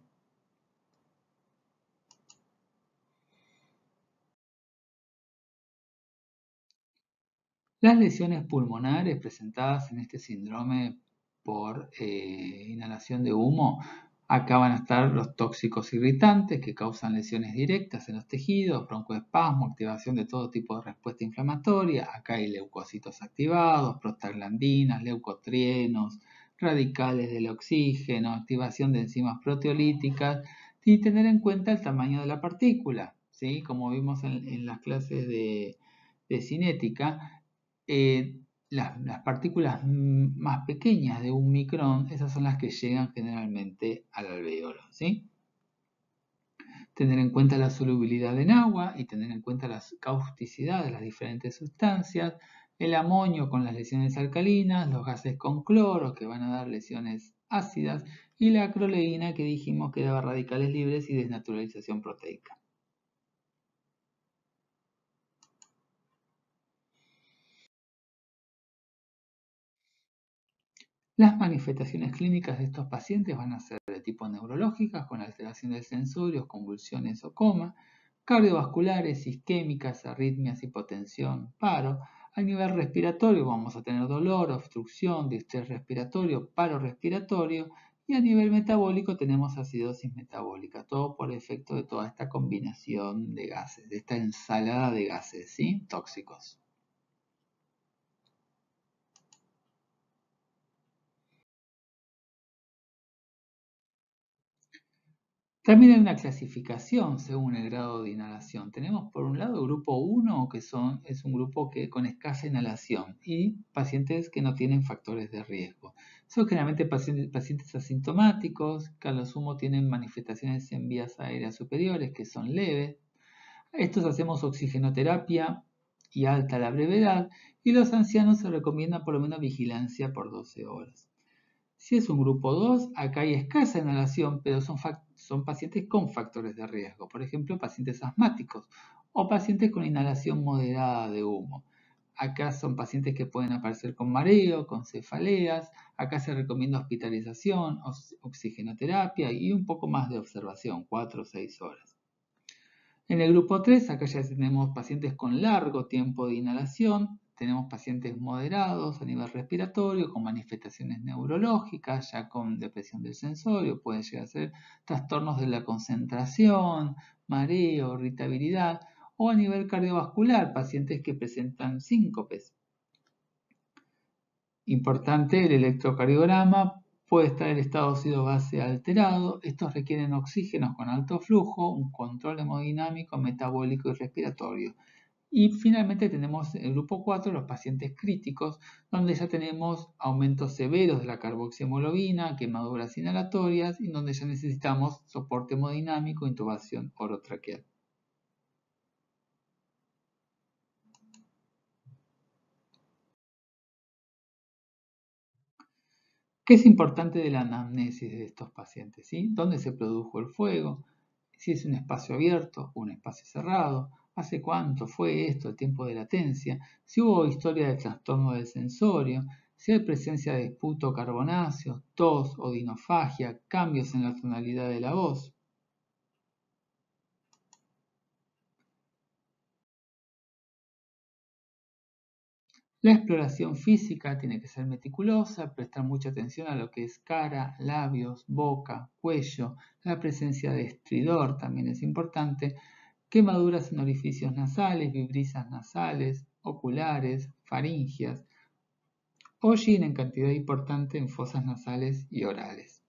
Las lesiones pulmonares presentadas en este síndrome por eh, inhalación de humo, acá van a estar los tóxicos irritantes que causan lesiones directas en los tejidos, broncoespasmo, activación de todo tipo de respuesta inflamatoria, acá hay leucocitos activados, prostaglandinas, leucotrienos, radicales del oxígeno, activación de enzimas proteolíticas y tener en cuenta el tamaño de la partícula, ¿sí? Como vimos en, en las clases de, de cinética. Eh, las, las, partículas más pequeñas de un micrón, esas son las que llegan generalmente al alveolo, ¿sí? Tener en cuenta la solubilidad en agua y tener en cuenta la causticidad de las diferentes sustancias, el amonio con las lesiones alcalinas, los gases con cloro que van a dar lesiones ácidas y la acroleína que dijimos que daba radicales libres y desnaturalización proteica. Las manifestaciones clínicas de estos pacientes van a ser de tipo neurológicas, con alteraciones sensorios, convulsiones o coma, cardiovasculares, isquémicas, arritmias, hipotensión, paro. A nivel respiratorio vamos a tener dolor, obstrucción, distrés respiratorio, paro respiratorio y a nivel metabólico tenemos acidosis metabólica, todo por efecto de toda esta combinación de gases, de esta ensalada de gases, ¿sí? Tóxicos. También hay una clasificación según el grado de inhalación. Tenemos por un lado el grupo uno, que son, es un grupo que, con escasa inhalación, y pacientes que no tienen factores de riesgo. Son generalmente pacientes, pacientes asintomáticos, que a lo sumo tienen manifestaciones en vías aéreas superiores, que son leves. A estos hacemos oxigenoterapia y alta la brevedad, y los ancianos se recomienda por lo menos vigilancia por doce horas. Si es un grupo dos, acá hay escasa inhalación, pero son, son pacientes con factores de riesgo, por ejemplo, pacientes asmáticos o pacientes con inhalación moderada de humo. Acá son pacientes que pueden aparecer con mareo, con cefaleas, acá se recomienda hospitalización, oxigenoterapia y un poco más de observación, cuatro o seis horas. En el grupo tres, acá ya tenemos pacientes con largo tiempo de inhalación, tenemos pacientes moderados a nivel respiratorio con manifestaciones neurológicas, ya con depresión del sensorio, pueden llegar a ser trastornos de la concentración, mareo, irritabilidad, o a nivel cardiovascular, pacientes que presentan síncopes. Importante, el electrocardiograma puede estar el estado ácido-base alterado. Estos requieren oxígenos con alto flujo, un control hemodinámico, metabólico y respiratorio. Y finalmente tenemos el grupo cuatro, los pacientes críticos, donde ya tenemos aumentos severos de la carboxihemoglobina, quemaduras inhalatorias, y donde ya necesitamos soporte hemodinámico, intubación orotraqueal. ¿Qué es importante de la anamnesis de estos pacientes? ¿Sí? ¿Dónde se produjo el fuego? Si es un espacio abierto o un espacio cerrado. ¿Hace cuánto fue esto? El tiempo de latencia. Si hubo historia de trastorno del sensorio. Si hay presencia de esputo carbonáceo, tos o dinofagia, cambios en la tonalidad de la voz. La exploración física tiene que ser meticulosa, prestar mucha atención a lo que es cara, labios, boca, cuello. La presencia de estridor también es importante. Quemaduras en orificios nasales, vibrisas nasales, oculares, faringias. Hollín en cantidad importante en fosas nasales y orales.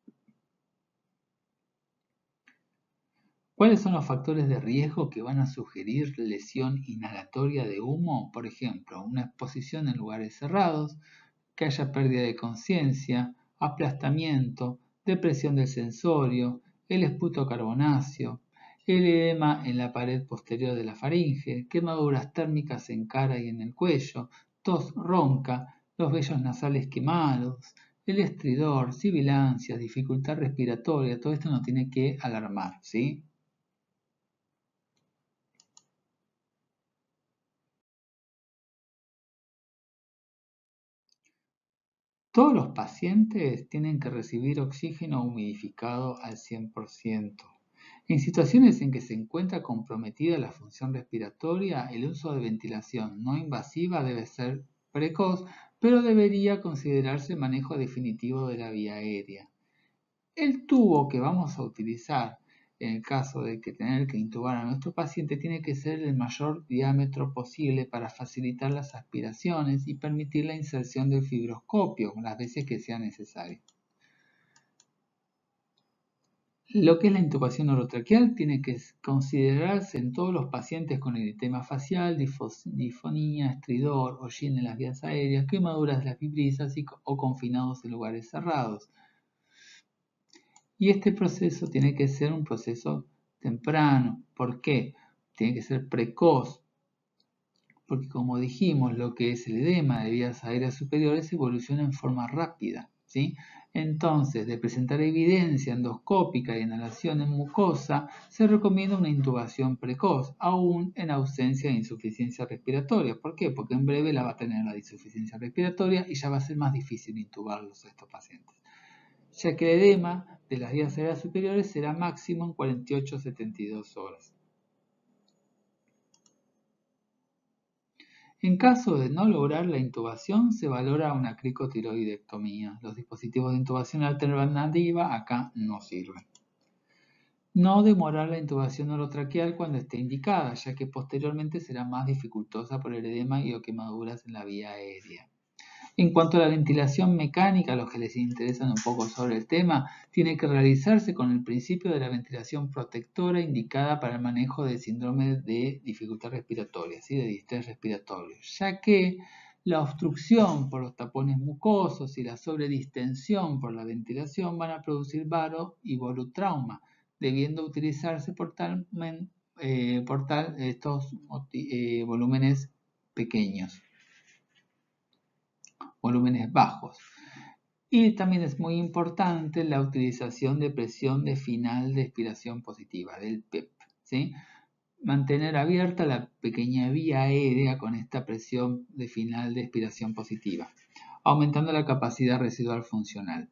¿Cuáles son los factores de riesgo que van a sugerir lesión inhalatoria de humo? Por ejemplo, una exposición en lugares cerrados, que haya pérdida de conciencia, aplastamiento, depresión del sensorio, el esputo carbonáceo, el edema en la pared posterior de la faringe, quemaduras térmicas en cara y en el cuello, tos ronca, los vellos nasales quemados, el estridor, sibilancias, dificultad respiratoria. Todo esto nos tiene que alarmar, ¿sí? Todos los pacientes tienen que recibir oxígeno humidificado al cien por ciento. En situaciones en que se encuentra comprometida la función respiratoria, el uso de ventilación no invasiva debe ser precoz, pero debería considerarse el manejo definitivo de la vía aérea. El tubo que vamos a utilizar en el caso de que tener que intubar a nuestro paciente tiene que ser el mayor diámetro posible para facilitar las aspiraciones y permitir la inserción del fibroscopio las veces que sea necesario. Lo que es la intubación orotraqueal tiene que considerarse en todos los pacientes con eritema facial, difonía, estridor, hollín en las vías aéreas, quemaduras de las vibrisas o confinados en lugares cerrados. Y este proceso tiene que ser un proceso temprano. ¿Por qué? Tiene que ser precoz. Porque como dijimos, lo que es el edema de vías aéreas superiores evoluciona en forma rápida, ¿sí? Entonces, de presentar evidencia endoscópica y inhalación en mucosa, se recomienda una intubación precoz, aún en ausencia de insuficiencia respiratoria. ¿Por qué? Porque en breve la va a tener la insuficiencia respiratoria y ya va a ser más difícil intubarlos a estos pacientes, ya que el edema de las vías aéreas superiores será máximo en cuarenta y ocho a setenta y dos horas. En caso de no lograr la intubación, se valora una cricotiroidectomía. Los dispositivos de intubación alternativa acá no sirven. No demorar la intubación orotraqueal cuando esté indicada, ya que posteriormente será más dificultosa por el edema y o quemaduras en la vía aérea. En cuanto a la ventilación mecánica, a los que les interesan un poco sobre el tema, tiene que realizarse con el principio de la ventilación protectora indicada para el manejo de síndrome de dificultad respiratoria, ¿sí? De distrés respiratorio, ya que la obstrucción por los tapones mucosos y la sobredistensión por la ventilación van a producir varo y volutrauma, debiendo utilizarse por tal, eh, por tal estos eh, volúmenes pequeños. volúmenes bajos. Y también es muy importante la utilización de presión de final de expiración positiva, del P E P. ¿Sí? Mantener abierta la pequeña vía aérea con esta presión de final de expiración positiva, aumentando la capacidad residual funcional.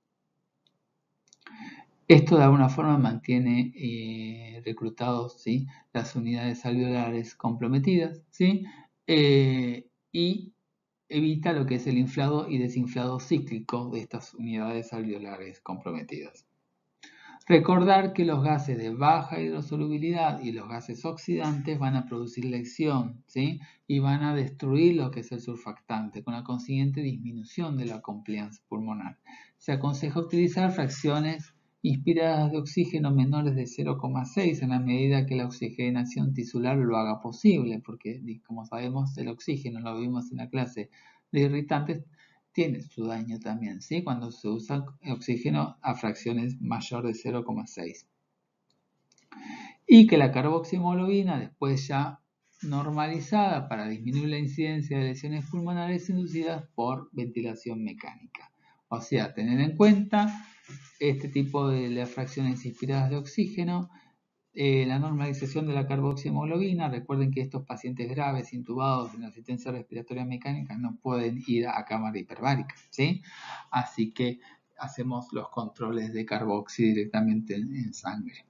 Esto de alguna forma mantiene eh, reclutados, ¿sí? las unidades alveolares comprometidas, ¿sí? eh, y evita lo que es el inflado y desinflado cíclico de estas unidades alveolares comprometidas. Recordar que los gases de baja hidrosolubilidad y los gases oxidantes van a producir lección, ¿sí? Y van a destruir lo que es el surfactante, con la consiguiente disminución de la compliance pulmonar. Se aconseja utilizar fracciones inspiradas de oxígeno menores de cero coma seis en la medida que la oxigenación tisular lo haga posible, porque como sabemos el oxígeno, lo vimos en la clase de irritantes, tiene su daño también, ¿sí? Cuando se usa oxígeno a fracciones mayor de cero coma seis. Y que la carboxiemoglobina, después ya normalizada para disminuir la incidencia de lesiones pulmonares inducidas por ventilación mecánica. O sea, tener en cuenta este tipo de las fracciones inspiradas de oxígeno, eh, la normalización de la carboxiemoglobina. Recuerden que estos pacientes graves intubados en asistencia respiratoria mecánica no pueden ir a cámara hiperbárica, ¿sí? Así que hacemos los controles de carboxi directamente en, en sangre.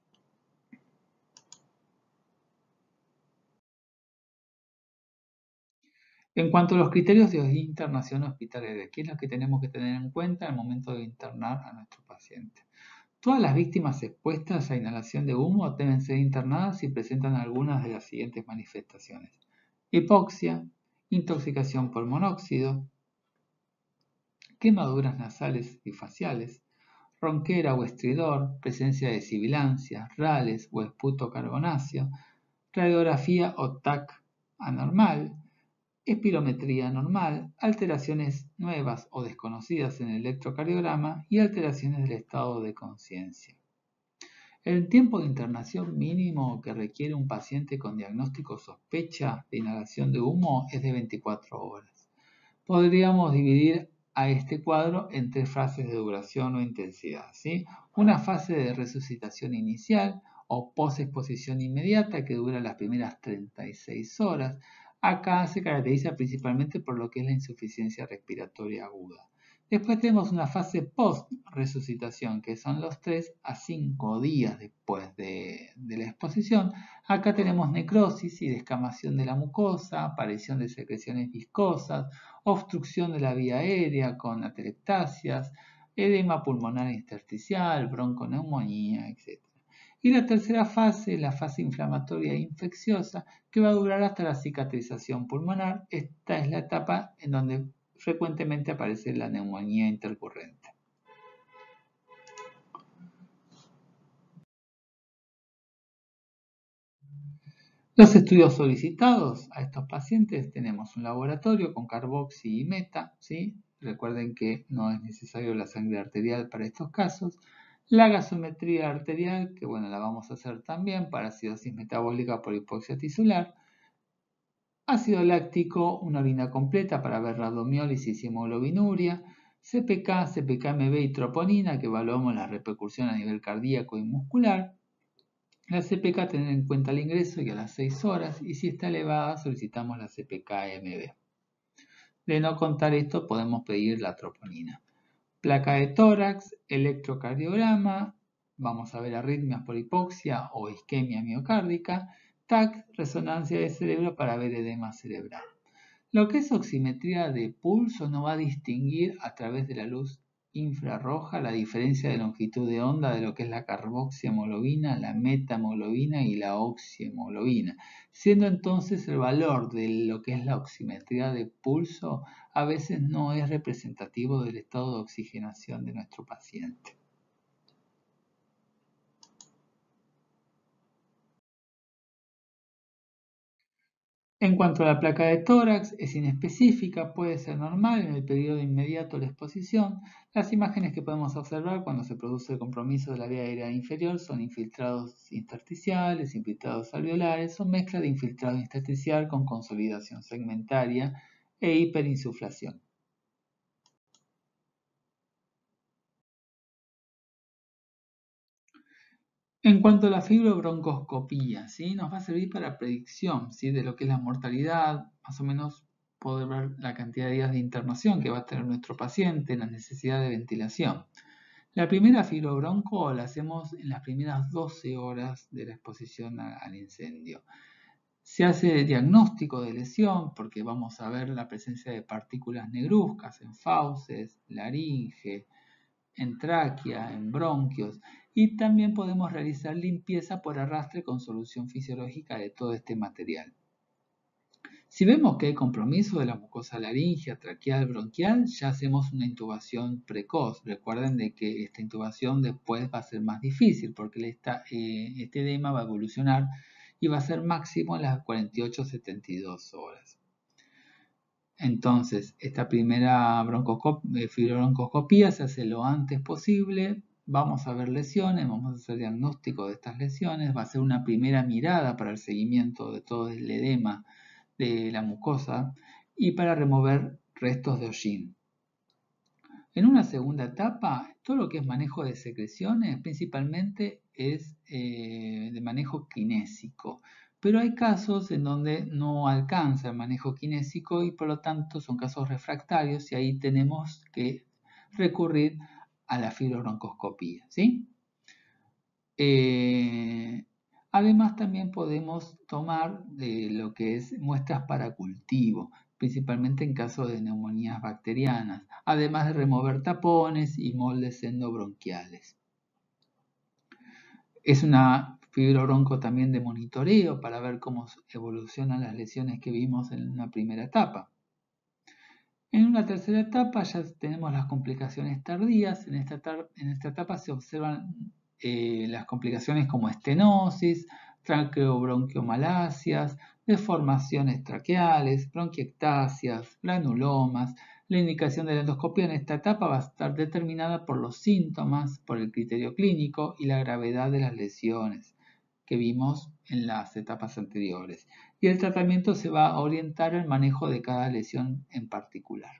En cuanto a los criterios de internación hospitalaria, ¿qué es lo que tenemos que tener en cuenta al momento de internar a nuestro paciente? Todas las víctimas expuestas a inhalación de humo deben ser internadas si presentan algunas de las siguientes manifestaciones: hipoxia, intoxicación por monóxido, quemaduras nasales y faciales, ronquera o estridor, presencia de sibilancias, rales o esputo carbonáceo, radiografía o T A C anormal, espirometría anormal, alteraciones nuevas o desconocidas en el electrocardiograma y alteraciones del estado de conciencia. El tiempo de internación mínimo que requiere un paciente con diagnóstico sospecha de inhalación de humo es de veinticuatro horas. Podríamos dividir a este cuadro en tres fases de duración o intensidad, ¿sí? Una fase de resucitación inicial o posexposición inmediata que dura las primeras treinta y seis horas. Acá se caracteriza principalmente por lo que es la insuficiencia respiratoria aguda. Después tenemos una fase post-resucitación, que son los tres a cinco días después de, de la exposición. Acá tenemos necrosis y descamación de la mucosa, aparición de secreciones viscosas, obstrucción de la vía aérea con atelectasias, edema pulmonar intersticial, bronconeumonía, etcétera. Y la tercera fase, la fase inflamatoria e infecciosa, que va a durar hasta la cicatrización pulmonar. Esta es la etapa en donde frecuentemente aparece la neumonía intercurrente. Los estudios solicitados a estos pacientes: tenemos un laboratorio con carboxi y meta, ¿sí? Recuerden que no es necesario la sangre arterial para estos casos. La gasometría arterial, que bueno, la vamos a hacer también para acidosis metabólica por hipoxia tisular. Ácido láctico, una orina completa para ver rabdomiólisis y hemoglobinuria. C P K, C P K M B y troponina, que evaluamos la repercusión a nivel cardíaco y muscular. La C P K tener en cuenta al ingreso y a las seis horas, y si está elevada solicitamos la C P K M B. De no contar esto, podemos pedir la troponina. Placa de tórax, electrocardiograma, vamos a ver arritmias por hipoxia o isquemia miocárdica, T A C, resonancia de cerebro para ver edema cerebral. Lo que es oximetría de pulso no va a distinguir a través de la luz infrarroja la diferencia de longitud de onda de lo que es la carboxihemoglobina, la metahemoglobina y la oxihemoglobina, siendo entonces el valor de lo que es la oximetría de pulso a veces no es representativo del estado de oxigenación de nuestro paciente. En cuanto a la placa de tórax, es inespecífica, puede ser normal en el periodo inmediato a la exposición. Las imágenes que podemos observar cuando se produce el compromiso de la vía aérea inferior son infiltrados intersticiales, infiltrados alveolares o mezcla de infiltrado intersticial con consolidación segmentaria e hiperinsuflación. En cuanto a la fibrobroncoscopía, ¿sí? Nos va a servir para predicción, ¿sí? De lo que es la mortalidad, más o menos poder ver la cantidad de días de internación que va a tener nuestro paciente, la necesidad de ventilación. La primera fibrobronco la hacemos en las primeras doce horas de la exposición al incendio. Se hace diagnóstico de lesión porque vamos a ver la presencia de partículas negruzcas en fauces, laringe, en tráquea, en bronquios, y también podemos realizar limpieza por arrastre con solución fisiológica de todo este material. Si vemos que hay compromiso de la mucosa laringea, traqueal, bronquial, ya hacemos una intubación precoz. Recuerden de que esta intubación después va a ser más difícil porque esta, eh, este edema va a evolucionar y va a ser máximo en las cuarenta y ocho a setenta y dos horas. Entonces, esta primera eh, fibrobroncoscopía se hace lo antes posible. Vamos a ver lesiones, vamos a hacer diagnóstico de estas lesiones. Va a ser una primera mirada para el seguimiento de todo el edema de la mucosa y para remover restos de hollín. En una segunda etapa, todo lo que es manejo de secreciones principalmente es eh, de manejo kinésico, pero hay casos en donde no alcanza el manejo kinésico y por lo tanto son casos refractarios y ahí tenemos que recurrir a la fibrobroncoscopía, ¿sí? Eh, además también podemos tomar de lo que es muestras para cultivo, principalmente en caso de neumonías bacterianas, además de remover tapones y moldes endobronquiales. Es una fibrobronco también de monitoreo para ver cómo evolucionan las lesiones que vimos en una primera etapa. En una tercera etapa ya tenemos las complicaciones tardías. En esta, en esta etapa se observan eh, las complicaciones como estenosis, traqueobronquiomalacias, deformaciones traqueales, bronquiectasias, granulomas. La indicación de la endoscopia en esta etapa va a estar determinada por los síntomas, por el criterio clínico y la gravedad de las lesiones que vimos en las etapas anteriores. Y el tratamiento se va a orientar al manejo de cada lesión en particular.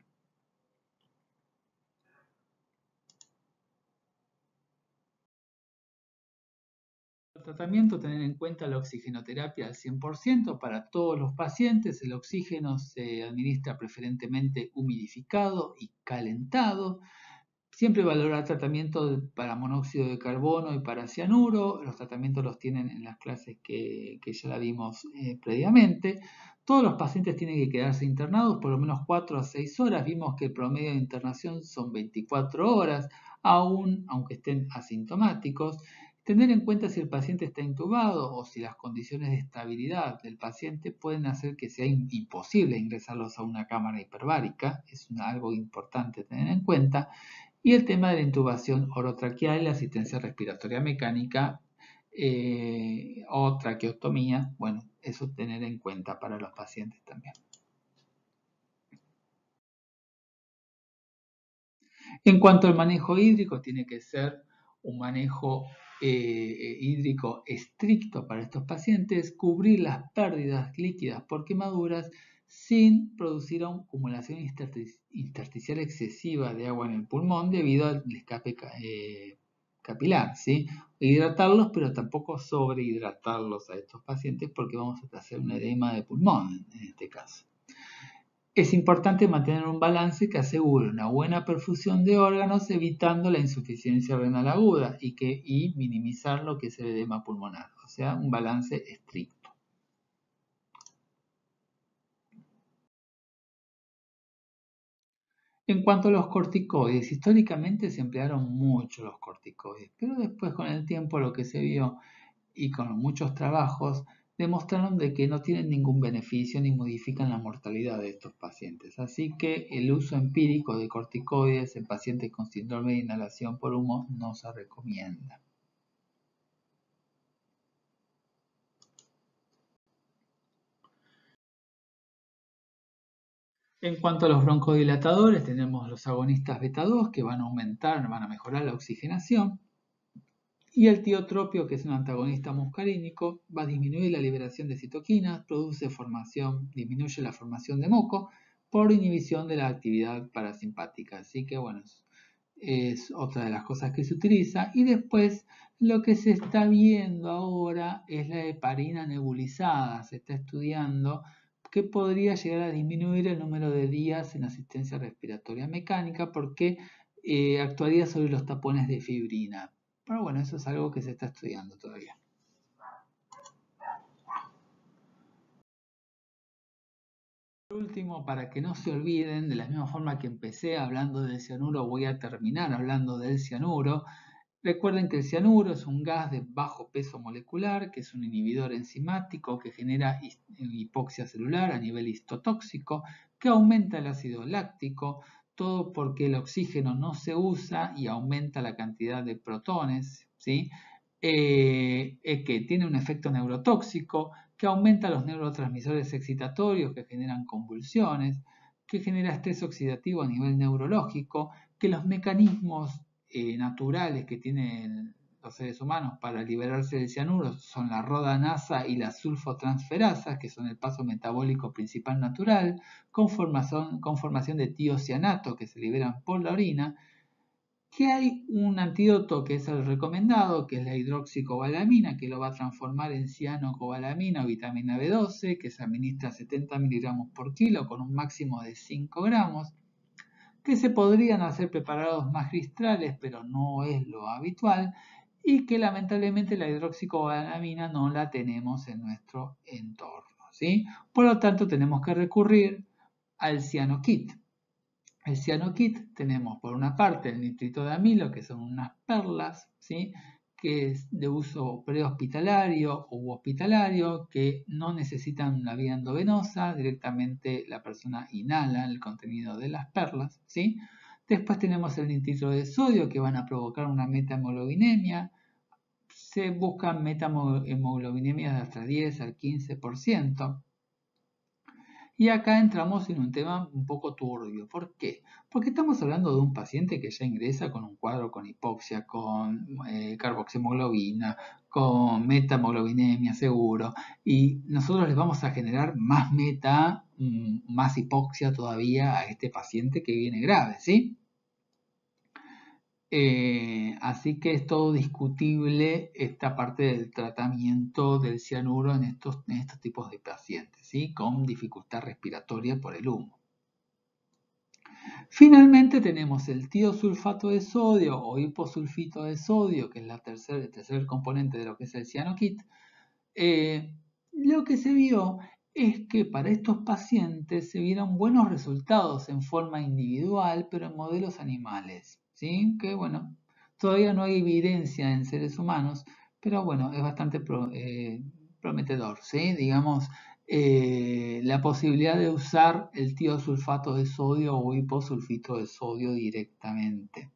El tratamiento, tener en cuenta la oxigenoterapia al cien por ciento para todos los pacientes. El oxígeno se administra preferentemente humidificado y calentado. Siempre valorar tratamiento para monóxido de carbono y para cianuro. Los tratamientos los tienen en las clases que, que ya la vimos eh, previamente. Todos los pacientes tienen que quedarse internados por lo menos cuatro a seis horas. Vimos que el promedio de internación son veinticuatro horas, aún aunque estén asintomáticos. Tener en cuenta si el paciente está intubado o si las condiciones de estabilidad del paciente pueden hacer que sea imposible ingresarlos a una cámara hiperbárica. Es algo importante tener en cuenta. Y el tema de la intubación orotraqueal y la asistencia respiratoria mecánica eh, o traqueostomía, bueno, eso tener en cuenta para los pacientes también. En cuanto al manejo hídrico, tiene que ser un manejo eh, hídrico estricto para estos pacientes, cubrir las pérdidas líquidas por quemaduras sin producir acumulación intersticial excesiva de agua en el pulmón debido al escape eh, capilar, ¿sí? Hidratarlos, pero tampoco sobrehidratarlos a estos pacientes porque vamos a hacer un edema de pulmón en este caso. Es importante mantener un balance que asegure una buena perfusión de órganos, evitando la insuficiencia renal aguda y, que, y minimizar lo que es el edema pulmonar, o sea, un balance estricto. En cuanto a los corticoides, históricamente se emplearon mucho los corticoides, pero después con el tiempo lo que se vio y con muchos trabajos demostraron de que no tienen ningún beneficio ni modifican la mortalidad de estos pacientes. Así que el uso empírico de corticoides en pacientes con síndrome de inhalación por humo no se recomienda. En cuanto a los broncodilatadores, tenemos los agonistas beta dos que van a aumentar, van a mejorar la oxigenación. Y el tiotropio, que es un antagonista muscarínico, va a disminuir la liberación de citoquinas, produce formación, disminuye la formación de moco por inhibición de la actividad parasimpática. Así que bueno, es otra de las cosas que se utiliza. Y después lo que se está viendo ahora es la heparina nebulizada. Se está estudiando que podría llegar a disminuir el número de días en asistencia respiratoria mecánica porque eh, actuaría sobre los tapones de fibrina. Pero bueno, eso es algo que se está estudiando todavía. Por último, para que no se olviden, de la misma forma que empecé hablando del cianuro, voy a terminar hablando del cianuro. Recuerden que el cianuro es un gas de bajo peso molecular, que es un inhibidor enzimático que genera hipoxia celular a nivel histotóxico, que aumenta el ácido láctico, todo porque el oxígeno no se usa y aumenta la cantidad de protones, ¿sí? Eh, eh, que tiene un efecto neurotóxico, que aumenta los neurotransmisores excitatorios que generan convulsiones, que genera estrés oxidativo a nivel neurológico, que los mecanismos eh, naturales que tienen los seres humanos para liberarse del cianuro son la rodanasa y la sulfotransferasa, que son el paso metabólico principal natural, con formación, con formación de tiocianato que se liberan por la orina, que hay un antídoto que es el recomendado, que es la hidroxicobalamina, que lo va a transformar en cianocobalamina o vitamina B doce, que se administra setenta miligramos por kilo con un máximo de cinco gramos, que se podrían hacer preparados magistrales, pero no es lo habitual, y que lamentablemente la hidroxicobalamina no la tenemos en nuestro entorno, ¿sí? Por lo tanto, tenemos que recurrir al cianokit. El cianokit tenemos por una parte el nitrito de amilo, que son unas perlas, ¿sí? Que es de uso prehospitalario u hospitalario, que no necesitan una vía endovenosa, directamente la persona inhala el contenido de las perlas, ¿sí? Después tenemos el nitrito de sodio, que van a provocar una metahemoglobinemia. Se buscan metahemoglobinemias de hasta diez al quince por ciento. Y acá entramos en un tema un poco turbio. ¿Por qué? Porque estamos hablando de un paciente que ya ingresa con un cuadro con hipoxia, con eh, carboxiemoglobina, con metahemoglobinemia seguro, y nosotros les vamos a generar más meta, más hipoxia todavía a este paciente que viene grave, ¿sí? Eh, así que es todo discutible esta parte del tratamiento del cianuro en estos, en estos tipos de pacientes, ¿sí? Con dificultad respiratoria por el humo. Finalmente tenemos el tiosulfato de sodio o hiposulfito de sodio, que es la tercer, el tercer componente de lo que es el cianokit. Eh, lo que se vio es que para estos pacientes se vieron buenos resultados en forma individual, pero en modelos animales, ¿sí? Que bueno, todavía no hay evidencia en seres humanos, pero bueno, es bastante pro, eh, prometedor, ¿sí? Digamos, eh, la posibilidad de usar el tiosulfato de sodio o hiposulfito de sodio directamente.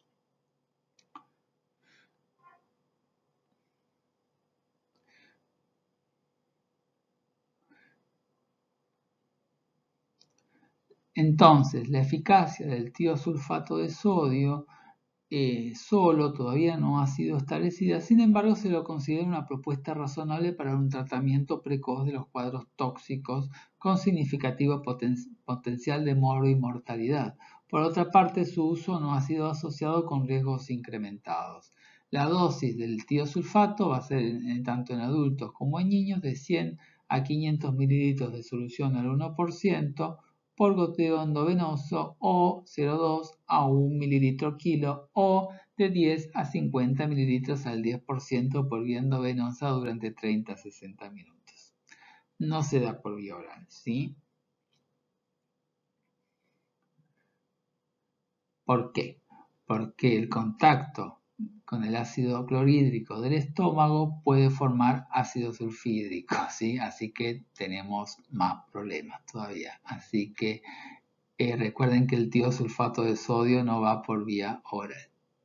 Entonces, la eficacia del tiosulfato de sodio eh, solo todavía no ha sido establecida, sin embargo se lo considera una propuesta razonable para un tratamiento precoz de los cuadros tóxicos con significativo poten potencial de moro y mortalidad. Por otra parte, su uso no ha sido asociado con riesgos incrementados. La dosis del tiosulfato va a ser en, tanto en adultos como en niños de cien a quinientos mililitros de solución al uno por ciento por goteo endovenoso o cero coma dos a un mililitro kilo o de diez a cincuenta mililitros al diez por ciento por vía endovenosa durante treinta a sesenta minutos. No se da por vía oral, ¿sí? ¿Por qué? Porque el contacto con el ácido clorhídrico del estómago puede formar ácido sulfídrico, ¿sí? Así que tenemos más problemas todavía. Así que Eh, recuerden que el tiosulfato de sodio no va por vía oral.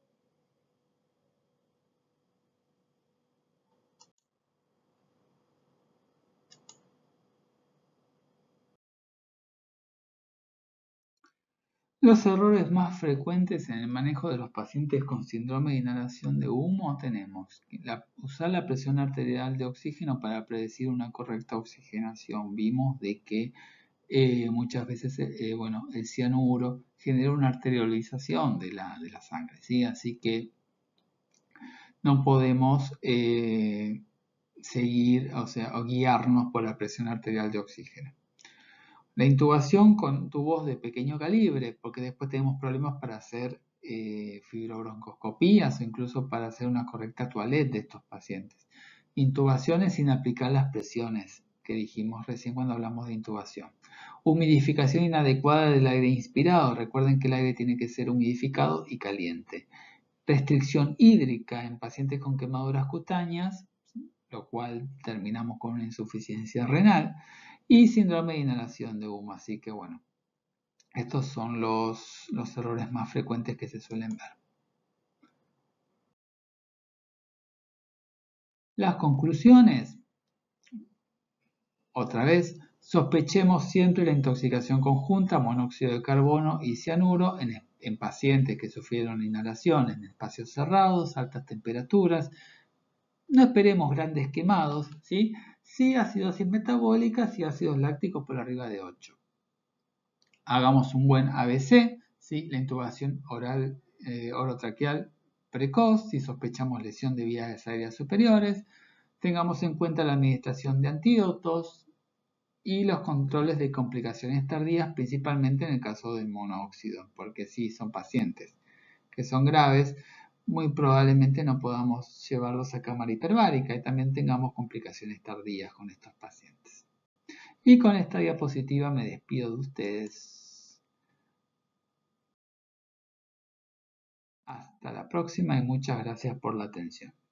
Los errores más frecuentes en el manejo de los pacientes con síndrome de inhalación de humo tenemos la, usar la presión arterial de oxígeno para predecir una correcta oxigenación. Vimos de que eh, muchas veces eh, bueno, el cianuro genera una arteriolización de la, de la sangre, ¿sí? Así que no podemos eh, seguir, o sea, o guiarnos por la presión arterial de oxígeno. La intubación con tubos de pequeño calibre, porque después tenemos problemas para hacer eh, fibrobroncoscopías o incluso para hacer una correcta toilette de estos pacientes. Intubaciones sin aplicar las presiones que dijimos recién cuando hablamos de intubación. Humidificación inadecuada del aire inspirado. Recuerden que el aire tiene que ser humidificado y caliente. Restricción hídrica en pacientes con quemaduras cutáneas, lo cual terminamos con una insuficiencia renal. Y síndrome de inhalación de humo. Así que bueno, estos son los, los errores más frecuentes que se suelen ver. Las conclusiones. Otra vez, sospechemos siempre la intoxicación conjunta, monóxido de carbono y cianuro en, en pacientes que sufrieron inhalación en espacios cerrados, altas temperaturas. No esperemos grandes quemados, ¿sí? Sí acidosis metabólica, sí ácidos lácticos por arriba de ocho. Hagamos un buen A B C, ¿sí? La intubación oral eh, orotraqueal precoz, si sospechamos lesión de vías aéreas superiores. Tengamos en cuenta la administración de antídotos y los controles de complicaciones tardías, principalmente en el caso del monóxido, porque si son pacientes que son graves, muy probablemente no podamos llevarlos a cámara hiperbárica y también tengamos complicaciones tardías con estos pacientes. Y con esta diapositiva me despido de ustedes. Hasta la próxima y muchas gracias por la atención.